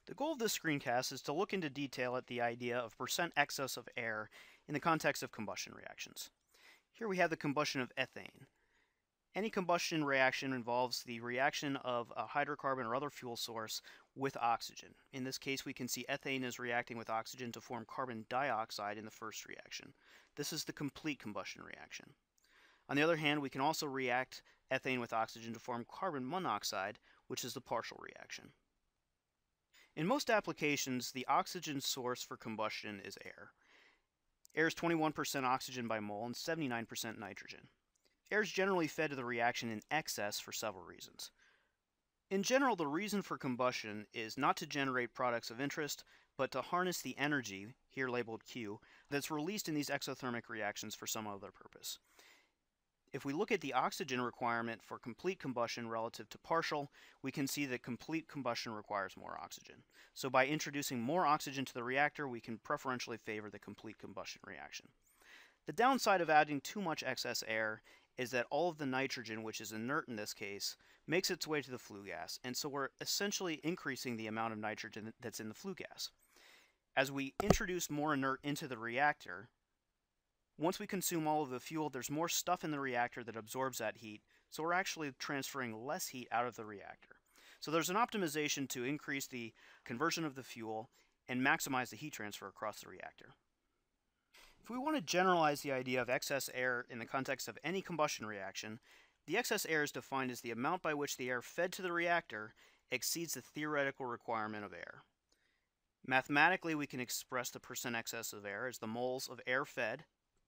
The goal of this screencast is to look into detail at the idea of percent excess of air in the context of combustion reactions. Here we have the combustion of ethane. Any combustion reaction involves the reaction of a hydrocarbon or other fuel source with oxygen. In this case, we can see ethane is reacting with oxygen to form carbon dioxide in the first reaction. This is the complete combustion reaction. On the other hand, we can also react ethane with oxygen to form carbon monoxide, which is the partial reaction. In most applications, the oxygen source for combustion is air. Air is 21% oxygen by mole and 79% nitrogen. Air is generally fed to the reaction in excess for several reasons. In general, the reason for combustion is not to generate products of interest, but to harness the energy, here labeled Q, that's released in these exothermic reactions for some other purpose. If we look at the oxygen requirement for complete combustion relative to partial, we can see that complete combustion requires more oxygen. So by introducing more oxygen to the reactor, we can preferentially favor the complete combustion reaction. The downside of adding too much excess air is that all of the nitrogen, which is inert in this case, makes its way to the flue gas, and so we're essentially increasing the amount of nitrogen that's in the flue gas. As we introduce more inert into the reactor, once we consume all of the fuel, there's more stuff in the reactor that absorbs that heat, so we're actually transferring less heat out of the reactor. So there's an optimization to increase the conversion of the fuel and maximize the heat transfer across the reactor. If we want to generalize the idea of excess air in the context of any combustion reaction, the excess air is defined as the amount by which the air fed to the reactor exceeds the theoretical requirement of air. Mathematically, we can express the percent excess of air as the moles of air fed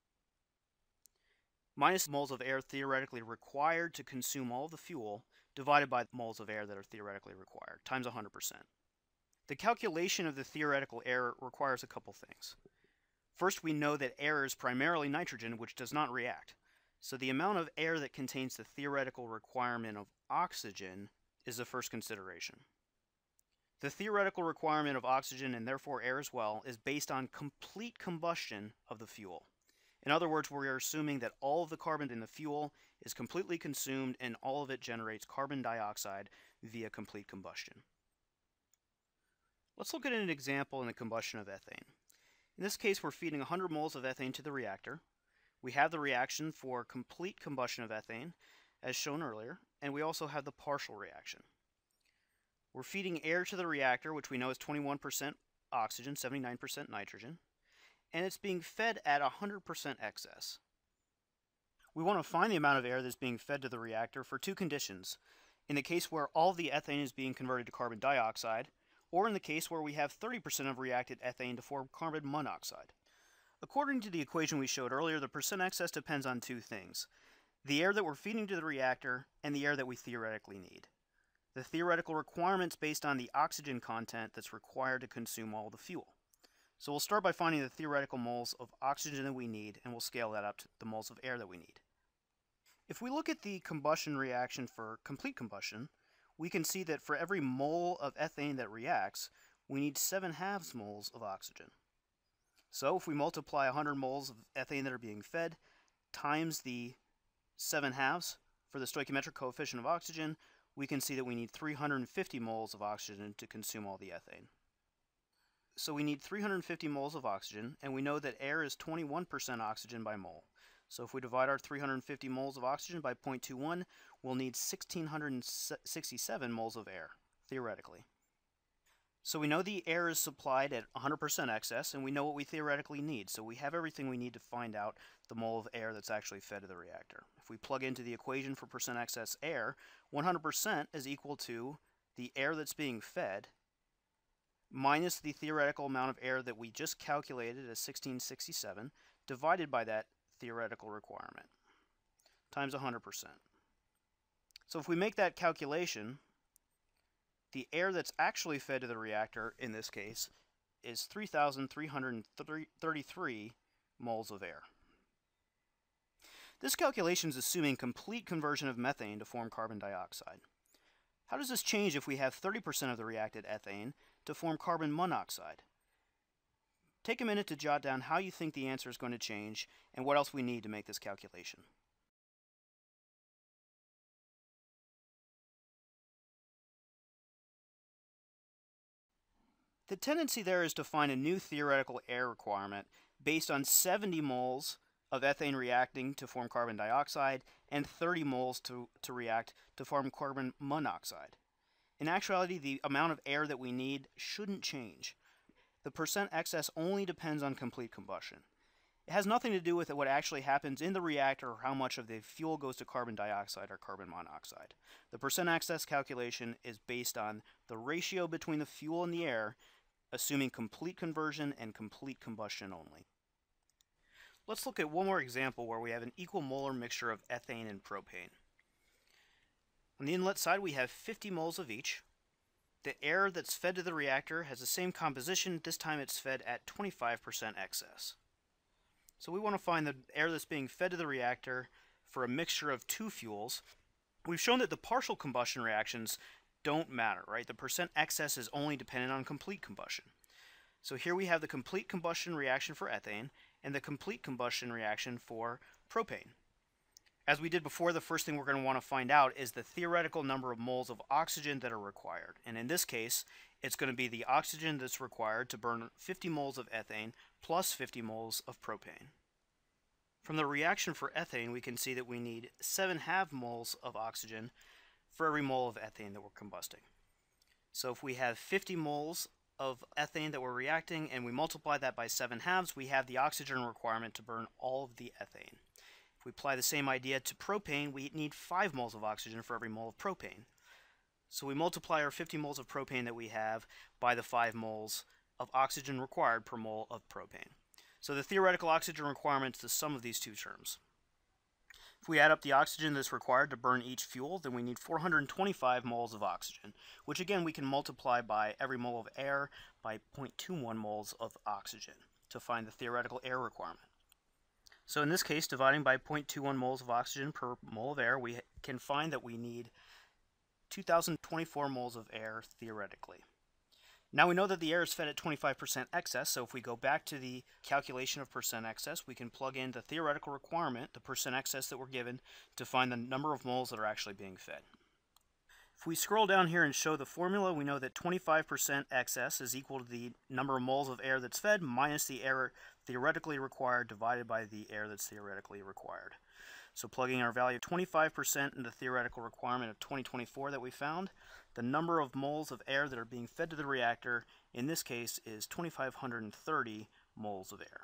minus moles of air theoretically required to consume all of the fuel divided by moles of air that are theoretically required, times 100%. The calculation of the theoretical air requires a couple things. First, we know that air is primarily nitrogen, which does not react. So the amount of air that contains the theoretical requirement of oxygen is the first consideration. The theoretical requirement of oxygen, and therefore air as well, is based on complete combustion of the fuel. In other words, we are assuming that all of the carbon in the fuel is completely consumed and all of it generates carbon dioxide via complete combustion. Let's look at an example in the combustion of ethane. In this case, we're feeding 100 moles of ethane to the reactor. We have the reaction for complete combustion of ethane, as shown earlier, and we also have the partial reaction. We're feeding air to the reactor, which we know is 21% oxygen, 79% nitrogen, and it's being fed at 100% excess. We want to find the amount of air that's being fed to the reactor for two conditions. In the case where all the ethane is being converted to carbon dioxide, or in the case where we have 30% of reacted ethane to form carbon monoxide. According to the equation we showed earlier, the percent excess depends on two things: the air that we're feeding to the reactor and the air that we theoretically need. The theoretical requirement's based on the oxygen content that's required to consume all the fuel. So we'll start by finding the theoretical moles of oxygen that we need, and we'll scale that up to the moles of air that we need. If we look at the combustion reaction for complete combustion, we can see that for every mole of ethane that reacts, we need 7/2 moles of oxygen. So if we multiply 100 moles of ethane that are being fed times the 7/2 for the stoichiometric coefficient of oxygen, we can see that we need 350 moles of oxygen to consume all the ethane. So we need 350 moles of oxygen, and we know that air is 21% oxygen by mole. So if we divide our 350 moles of oxygen by 0.21, we'll need 1,667 moles of air, theoretically. So we know the air is supplied at 100% excess, and we know what we theoretically need. So we have everything we need to find out the mole of air that's actually fed to the reactor. If we plug into the equation for percent excess air, 100% is equal to the air that's being fed minus the theoretical amount of air that we just calculated as 1,667 divided by that theoretical requirement times 100%. So if we make that calculation, the air that's actually fed to the reactor in this case is 3,333 moles of air. This calculation is assuming complete conversion of methane to form carbon dioxide. How does this change if we have 30% of the reacted ethane to form carbon monoxide? Take a minute to jot down how you think the answer is going to change and what else we need to make this calculation. The tendency there is to find a new theoretical air requirement based on 70 moles of ethane reacting to form carbon dioxide and 30 moles to react to form carbon monoxide. In actuality, the amount of air that we need shouldn't change. The percent excess only depends on complete combustion. It has nothing to do with what actually happens in the reactor or how much of the fuel goes to carbon dioxide or carbon monoxide. The percent excess calculation is based on the ratio between the fuel and the air, assuming complete conversion and complete combustion only. Let's look at one more example where we have an equal molar mixture of ethane and propane. On the inlet side, we have 50 moles of each. The air that's fed to the reactor has the same composition. This time it's fed at 25% excess. So we want to find the air that's being fed to the reactor for a mixture of two fuels. We've shown that the partial combustion reactions don't matter, right? The percent excess is only dependent on complete combustion. So here we have the complete combustion reaction for ethane and the complete combustion reaction for propane. As we did before, the first thing we're going to want to find out is the theoretical number of moles of oxygen that are required. And in this case, it's going to be the oxygen that's required to burn 50 moles of ethane plus 50 moles of propane. From the reaction for ethane, we can see that we need 7½ moles of oxygen for every mole of ethane that we're combusting. So if we have 50 moles of ethane that we're reacting and we multiply that by 7/2, we have the oxygen requirement to burn all of the ethane. If we apply the same idea to propane, we need 5 moles of oxygen for every mole of propane. So we multiply our 50 moles of propane that we have by the 5 moles of oxygen required per mole of propane. So the theoretical oxygen requirement is the sum of these two terms. If we add up the oxygen that's required to burn each fuel, then we need 425 moles of oxygen, which again we can multiply by every mole of air by 0.21 moles of oxygen to find the theoretical air requirement. So in this case, dividing by 0.21 moles of oxygen per mole of air, we can find that we need 2,024 moles of air theoretically. Now we know that the air is fed at 25% excess, so if we go back to the calculation of percent excess, we can plug in the theoretical requirement, the percent excess that we're given, to find the number of moles that are actually being fed. If we scroll down here and show the formula, we know that 25% excess is equal to the number of moles of air that's fed minus the air theoretically required divided by the air that's theoretically required. So plugging our value of 25% in the theoretical requirement of 2024 that we found, the number of moles of air that are being fed to the reactor in this case is 2,530 moles of air.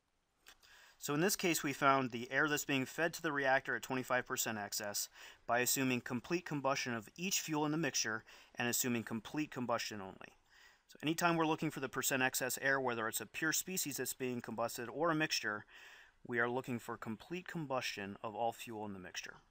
So in this case we found the air that's being fed to the reactor at 25% excess by assuming complete combustion of each fuel in the mixture and assuming complete combustion only. So anytime we're looking for the percent excess air, whether it's a pure species that's being combusted or a mixture, we are looking for complete combustion of all fuel in the mixture.